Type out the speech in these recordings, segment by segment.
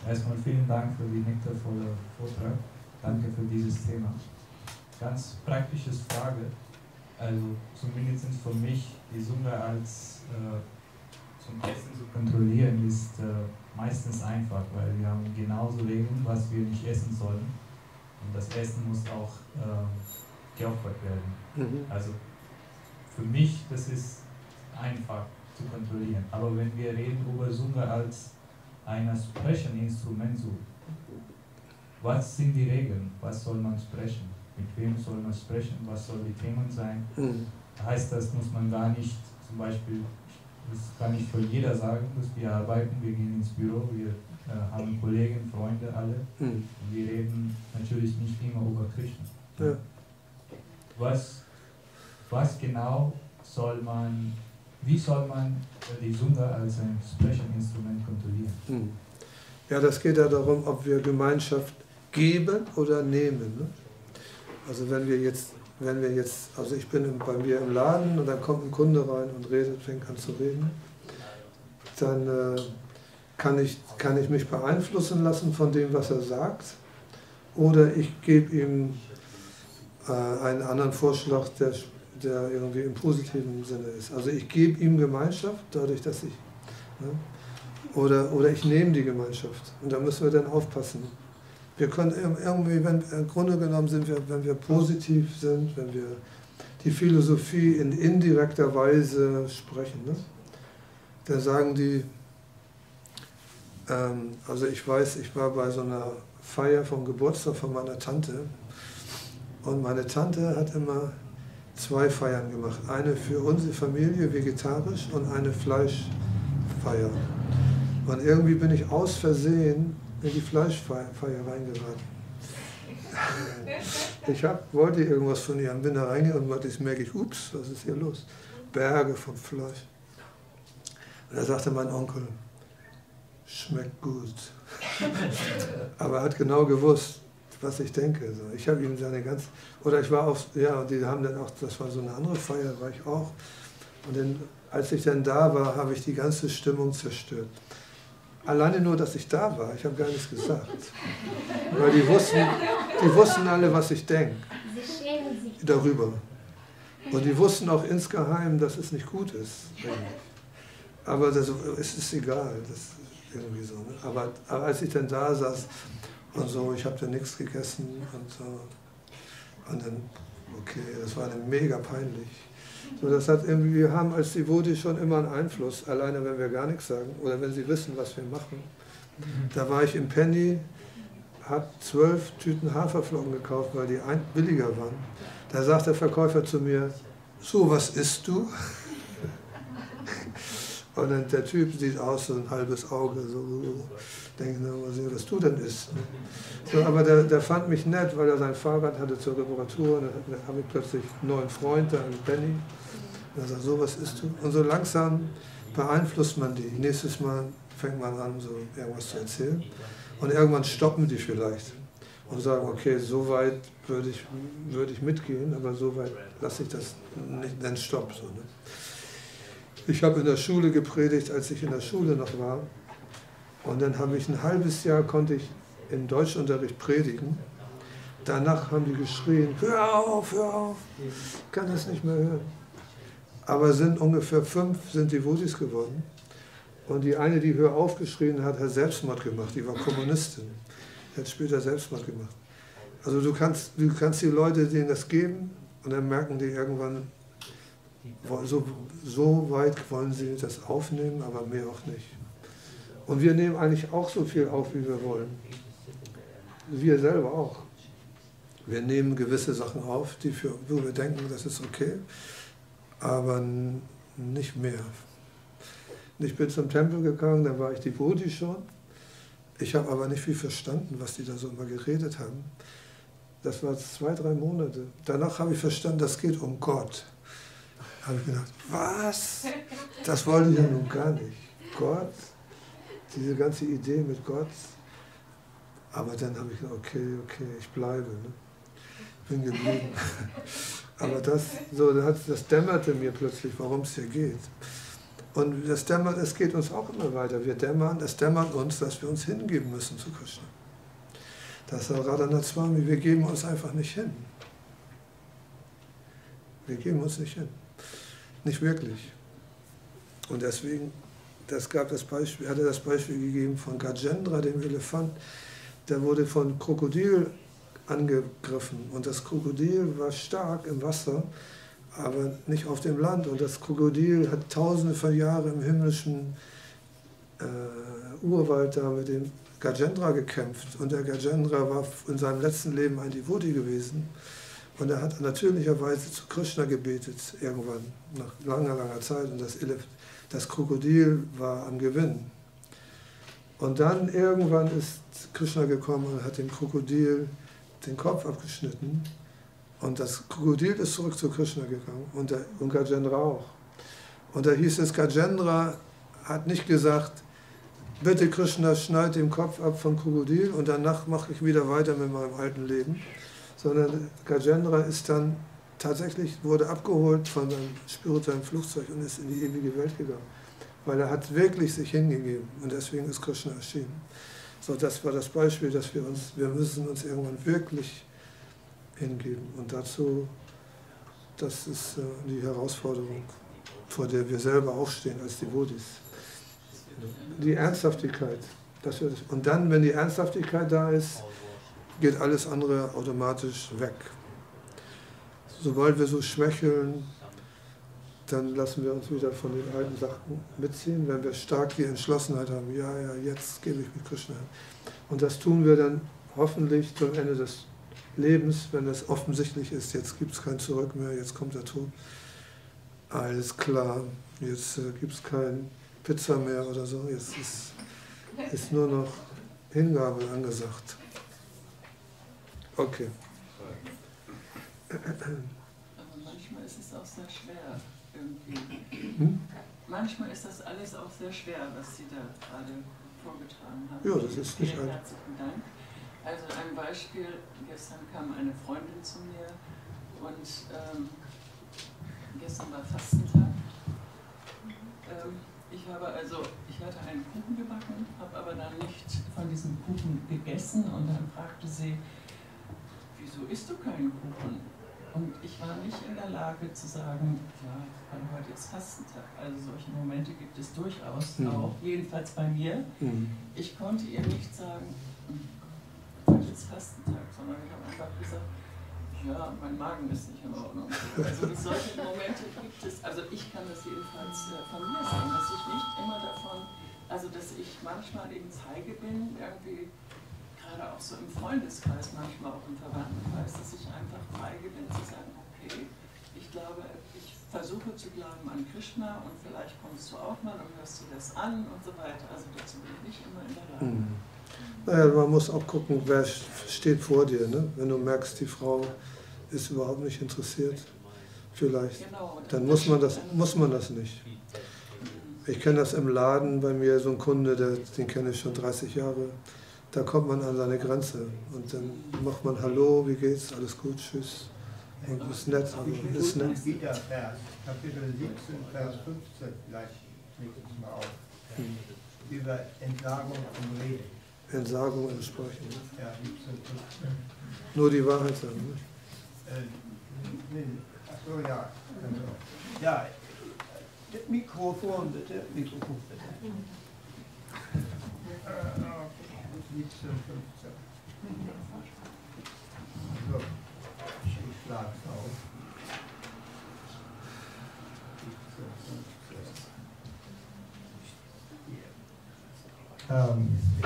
Erstmal vielen Dank für die nektarvolle Vortrag. Danke für dieses Thema. Ganz praktische Frage. Also zumindest für mich, die Summe als zum Essen zu kontrollieren, ist meistens einfach, weil wir haben genauso Regeln, was wir nicht essen sollen. Und das Essen muss auch geopfert werden. Also für mich, das ist einfach zu kontrollieren. Aber wenn wir reden über Zunge als ein Sprecheninstrument, so, was sind die Regeln? Was soll man sprechen? Mit wem soll man sprechen? Was soll die Themen sein? Heißt das, muss man gar nicht, zum Beispiel, das kann ich für jeder sagen, dass wir arbeiten, wir gehen ins Büro, wir haben Kollegen, Freunde, alle. Und wir reden natürlich nicht immer über Krishna. Ja. Was genau soll man, wie soll man die Sunga als ein Sprecheninstrument kontrollieren? Ja, das geht ja darum, ob wir Gemeinschaft geben oder nehmen. Ne? Also wenn wir jetzt, also ich bin bei mir im Laden und dann kommt ein Kunde rein und redet, fängt an zu reden, dann kann ich mich beeinflussen lassen von dem, was er sagt, oder ich gebe ihm einen anderen Vorschlag, der irgendwie im positiven Sinne ist. Also ich gebe ihm Gemeinschaft, dadurch, dass ich, ne, oder ich nehme die Gemeinschaft. Und da müssen wir dann aufpassen. Wir können irgendwie, im Grunde genommen sind wir, wenn wir positiv sind, wenn wir die Philosophie in indirekter Weise sprechen, ne, dann sagen die, also ich weiß, ich war bei so einer Feier vom Geburtstag von meiner Tante und meine Tante hat immer 2 Feiern gemacht. Eine für unsere Familie vegetarisch und eine Fleischfeier. Und irgendwie bin ich aus Versehen in die Fleischfeier reingeraten. Ich wollte irgendwas von ihr und bin da reingegangen und jetzt merke ich, ups, was ist hier los? Berge von Fleisch. Und da sagte mein Onkel, schmeckt gut. Aber er hat genau gewusst, was ich denke. Ich habe ihm seine ganz, oder ich war auf, ja, die haben dann auch, das war so eine andere Feier, war ich auch. Und dann, als ich dann da war, habe ich die ganze Stimmung zerstört. Alleine nur, dass ich da war, ich habe gar nichts gesagt. Weil die wussten alle, was ich denke. Darüber. Und die wussten auch insgeheim, dass es nicht gut ist. Aber es ist egal, das ist irgendwie so. Ne? Aber als ich dann da saß und so, ich habe dann nichts gegessen und so. Und dann, okay, das war dann mega peinlich. So, das hat irgendwie, wir haben als Devoti schon immer einen Einfluss, alleine wenn wir gar nichts sagen oder wenn sie wissen, was wir machen. Da war ich im Penny, habe 12 Tüten Haferflocken gekauft, weil die billiger waren. Da sagt der Verkäufer zu mir, so, was isst du? Und dann der Typ sieht aus, so ein halbes Auge, so, denke ich, mal sehen, was du denn isst. So, aber der fand mich nett, weil er sein Fahrrad hatte zur Reparatur. Und dann habe ich plötzlich einen neuen Freund da im Penny. Und er sagt, so, was isst du? Und so langsam beeinflusst man die. Nächstes Mal fängt man an, so irgendwas zu erzählen. Und irgendwann stoppen die vielleicht und sagen, okay, so weit würde ich mitgehen, aber so weit lasse ich das nicht, dann stopp. So, ne? Ich habe in der Schule gepredigt, als ich in der Schule noch war. Und dann habe ich ein halbes Jahr, konnte ich im Deutschunterricht predigen. Danach haben die geschrien, hör auf, ich kann das nicht mehr hören. Aber sind ungefähr 5 sind Devotis geworden. Und die eine, die hör auf geschrien hat, hat Selbstmord gemacht. Die war Kommunistin. Die hat später Selbstmord gemacht. Also du kannst die Leute, denen das geben, und dann merken die irgendwann, so weit wollen sie das aufnehmen, aber mehr auch nicht. Und wir nehmen eigentlich auch so viel auf, wie wir wollen. Wir selber auch. Wir nehmen gewisse Sachen auf, wo wir denken, das ist okay, aber nicht mehr. Ich bin zum Tempel gegangen, da war ich Devoti schon. Ich habe aber nicht viel verstanden, was die da so immer geredet haben. Das war 2, 3 Monate. Danach habe ich verstanden, das geht um Gott. Da habe ich gedacht, was? Das wollte ich ja nun gar nicht. Gott, diese ganze Idee mit Gott. Aber dann habe ich gedacht, okay, ich bleibe. Ne? Bin geblieben. Aber das dämmerte mir plötzlich, worum es hier geht. Und das dämmert, es geht uns auch immer weiter. Es dämmert uns, dass wir uns hingeben müssen zu Krishna. Das ist Radhanath Swami, wir geben uns einfach nicht hin. Wir geben uns nicht hin. Nicht wirklich. Und deswegen, hatte das Beispiel gegeben von Gajendra, dem Elefant, der wurde von Krokodil angegriffen. Und das Krokodil war stark im Wasser, aber nicht auf dem Land. Und das Krokodil hat tausende von Jahren im himmlischen Urwald da mit dem Gajendra gekämpft. Und der Gajendra war in seinem letzten Leben ein Devoti gewesen. Und er hat natürlicherweise zu Krishna gebetet, irgendwann, nach langer, langer Zeit. Und das Krokodil war am Gewinn. Und dann irgendwann ist Krishna gekommen und hat dem Krokodil den Kopf abgeschnitten. Und das Krokodil ist zurück zu Krishna gegangen und Gajendra auch. Und da hieß es, Gajendra hat nicht gesagt, bitte Krishna, schneid den Kopf ab vom Krokodil und danach mache ich wieder weiter mit meinem alten Leben. Sondern Gajendra ist dann tatsächlich, wurde abgeholt von seinem spirituellen Flugzeug und ist in die ewige Welt gegangen. Weil er hat wirklich sich hingegeben und deswegen ist Krishna erschienen. So, das war das Beispiel, dass wir müssen uns irgendwann wirklich hingeben. Und dazu, das ist die Herausforderung, vor der wir selber auch stehen als Devotis. Die Ernsthaftigkeit. Und dann, wenn die Ernsthaftigkeit da ist, geht alles andere automatisch weg. Sobald wir so schwächeln, dann lassen wir uns wieder von den alten Sachen mitziehen. Wenn wir stark die Entschlossenheit haben, ja, jetzt gebe ich mich Krishna hin. Und das tun wir dann hoffentlich zum Ende des Lebens, wenn es offensichtlich ist, jetzt gibt es kein Zurück mehr, jetzt kommt der Tod. Alles klar, jetzt gibt es kein Pizza mehr oder so, jetzt ist nur noch Hingabe angesagt. Okay. Aber manchmal ist es auch sehr schwer irgendwie. Manchmal ist das alles auch sehr schwer, was Sie da gerade vorgetragen haben. Ja, das ist nicht Vielen herzlichen Dank. Also ein Beispiel, gestern kam eine Freundin zu mir und gestern war Fastentag. Ich hatte einen Kuchen gebacken, habe aber dann nicht von diesem Kuchen gegessen und dann fragte sie, wieso isst du keinen Kuchen? Und ich war nicht in der Lage zu sagen, ja, heute ist Fastentag. Also solche Momente gibt es durchaus auch, jedenfalls bei mir. Ich konnte ihr nicht sagen, heute ist Fastentag, sondern ich habe einfach gesagt, ja, mein Magen ist nicht in Ordnung. Also solche Momente gibt es, also ich kann das jedenfalls von mir sagen, dass ich nicht immer davon, also dass ich manchmal eben feige bin, irgendwie gerade auch so im Freundeskreis, manchmal auch im Verwandtenkreis, dass ich einfach feige bin zu sagen, okay, ich glaube, ich versuche zu glauben an Krishna und vielleicht kommst du auch mal und hörst dir das an und so weiter. Also dazu bin ich nicht immer in der Lage. Naja, man muss auch gucken, wer steht vor dir. Ne? Wenn du merkst, die Frau ist überhaupt nicht interessiert, vielleicht, genau, dann muss man das nicht. Ich kenne das im Laden bei mir, so ein Kunde, den kenne ich schon 30 Jahre. Da kommt man an seine Grenze und dann macht man Hallo, wie geht's, alles gut, tschüss. Und ist nett, aber ist nett. Kapitel 17, Vers 15, vielleicht nächstes Mal auf. Über Entsagung im Reden. Entsagung im Sprechen. Ja, 17, 15. Nur die Wahrheit sagen, ne? Achso, ja. Ja, das Mikrofon bitte. Mikrofon bitte. 17, 15. So, ich schlage es auf. 17, 15.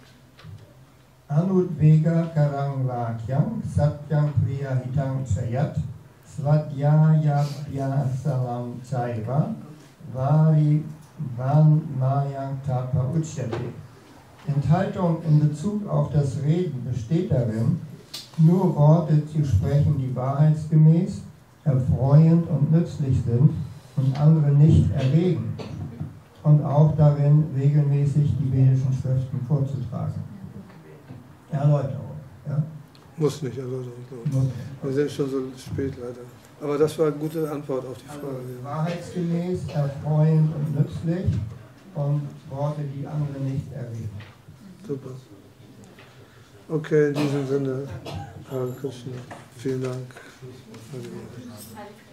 Anudvega karang vakyam satyam priya hitang chayat svadhyaya vyasalam chaiva vari vanmayang tapa uchyate. Enthaltung in Bezug auf das Reden besteht darin, nur Worte zu sprechen, die wahrheitsgemäß, erfreuend und nützlich sind und andere nicht erregen, und auch darin, regelmäßig die vedischen Schriften vorzutragen. Erläuterung. Ja? Muss nicht, aber so. Wir sind schon so spät leider. Aber das war eine gute Antwort auf die Frage. Also, wahrheitsgemäß, erfreuend und nützlich und Worte, die andere nicht erregen. Super. Okay, in diesem Sinne, Hare Krishna. Vielen Dank.